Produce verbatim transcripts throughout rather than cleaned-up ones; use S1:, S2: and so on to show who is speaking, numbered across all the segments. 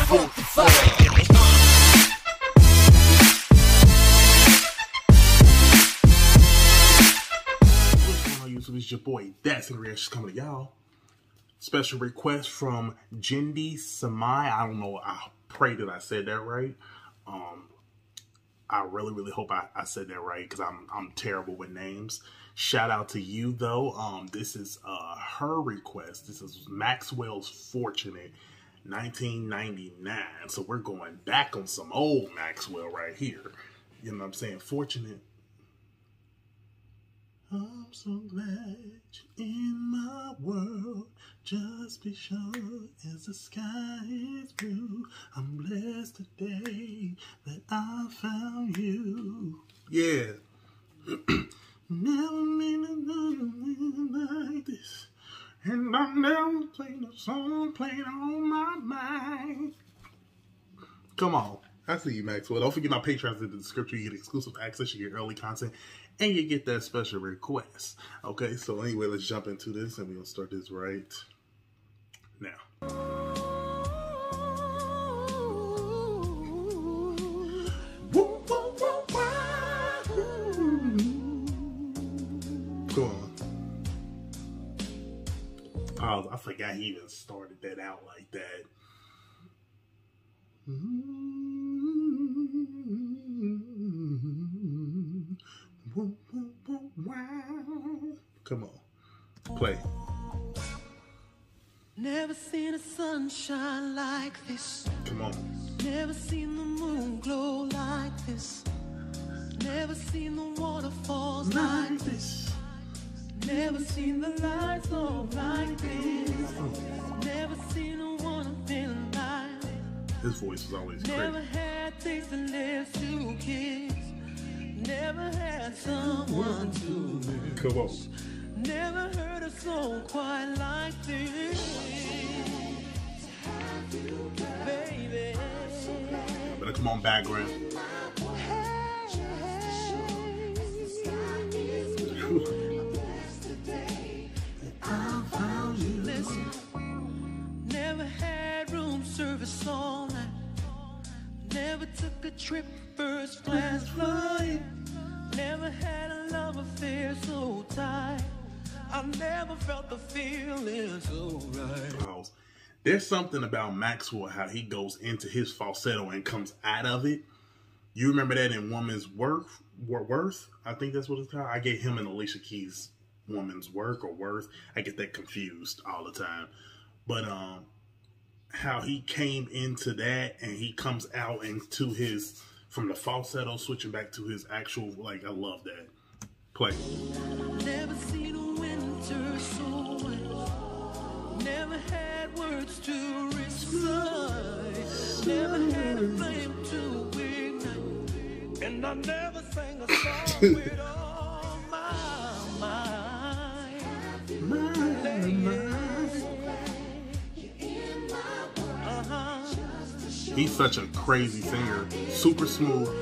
S1: forty-four. It's your boy Dancing Reactions coming to y'all. Special request from Jindy Samai. I don't know. I pray that I said that right. Um, I really, really hope I, I said that right because I'm I'm terrible with names. Shout out to you though. Um, this is uh her request. This is Maxwell's Fortunate, nineteen ninety-nine. So we're going back on some old Maxwell right here. You know what I'm saying? Fortunate. I'm so glad you're in my world. Just be sure as the sky is blue. I'm blessed today that I found you. Yeah. Never mean to like this. And I never played a song playing on my mind. Come on. I see you, Maxwell. Don't forget my Patreon's in the description. You get exclusive access, you get early content, and you get that special request. Okay, so anyway, let's jump into this, and we're going to start this right now. Go on. Oh, I forgot he even started that out like that. Come on. Play.
S2: Never seen a sunshine like this.
S1: Come on.
S2: Never seen the moon glow like this. Never seen the waterfalls like, like this. Never seen the lights on like this. Never seen a woman feeling like this.
S1: His voice is always great.
S2: Never had taste and lips to kiss. Never had someone to miss.
S1: Come on.
S2: Never heard a song quite like this. Baby.
S1: Better come on, background.
S2: Listen, never had room service all night. Never took a trip first class flight. Never had a love affair so tight. I never felt the feeling so right.
S1: There's something about Maxwell, how he goes into his falsetto and comes out of it. You remember that in Woman's Worth? Worth? I think that's what it's called. I get him and Alicia Keys' Woman's Work or Worth. I get that confused all the time. But um, how he came into that and he comes out into his, from the falsetto, switching back to his actual, like, I love that. Play.
S2: Never seen a winter so wet. Never had words to recite. Never had a flame to ignite. And I never sang a song with all my mind. My mind. Uh-huh.
S1: He's such a crazy singer. Super smooth.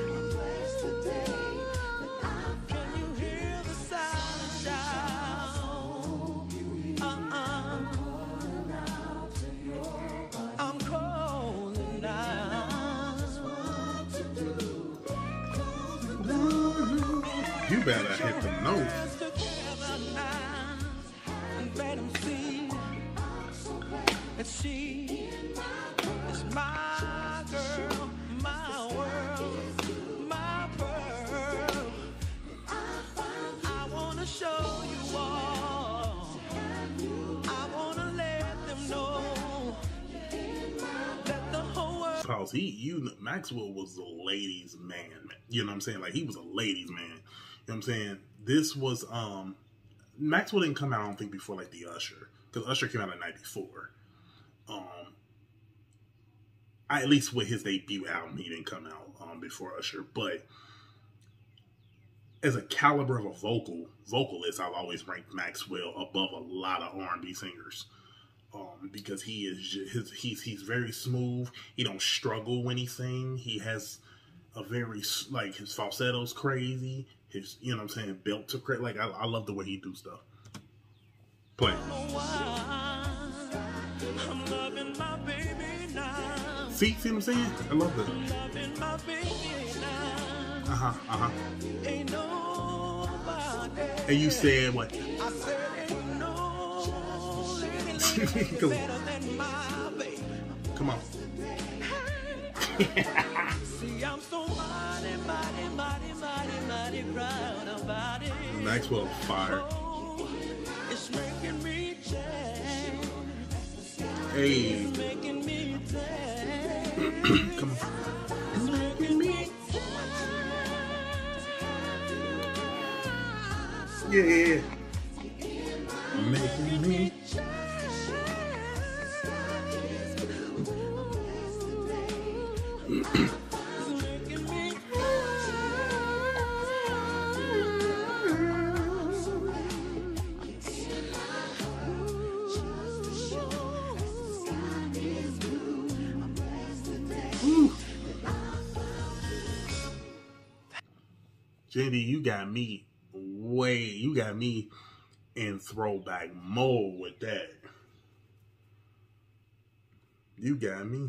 S1: You better hit the note.
S2: She is my girl, my world, my pearl. I wanna show you all. I wanna let them know that the whole world.
S1: Cause he, you, Maxwell was a ladies' man. You know what I'm saying? Like he was a ladies' man. You know what I'm saying? This was, um, Maxwell didn't come out, I don't think, before like the Usher. Because Usher came out in ninety-four. Um, I, at least with his debut album, he didn't come out um, before Usher. But as a caliber of a vocal vocalist, I've always ranked Maxwell above a lot of R and B singers. Um, because he is just, his, he's he's very smooth. He don't struggle when he sings. He has a very, like, his falsetto's crazy. His, you know what I'm saying, belt to crazy. Like, I, I love the way he do stuff. Play.
S2: I'm loving my baby now.
S1: See, see what I'm saying? I love that. Uh huh. Uh huh. And you said what? I said ain't no Come on. See, I'm so mighty, mighty, mighty, mighty, mighty proud about it. Maxwell fire. It's making me change. Hey. It's making me change. Come on. It's making me change. Yeah. Making me change. Jenny, you got me way, you got me in throwback mode with that. You got me.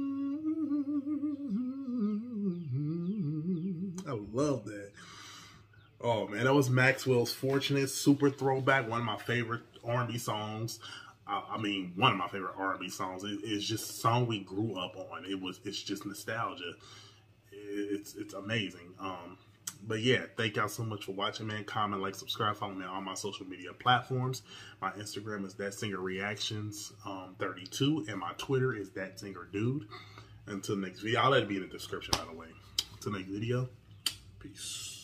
S1: I love that. Oh man, that was Maxwell's Fortunate, super throwback. One of my favorite R and B songs. I, I mean, one of my favorite R and B songs. It, it's just a song we grew up on. It was, it's just nostalgia. It, it's, it's amazing. Um, But yeah, thank y'all so much for watching, man. Comment, like, subscribe, follow me on all my social media platforms. My Instagram is That Singer Reactions um, thirty-two, and my Twitter is That Singer Dude. Until next video, I'll let it be in the description, by the way. Until next video, peace.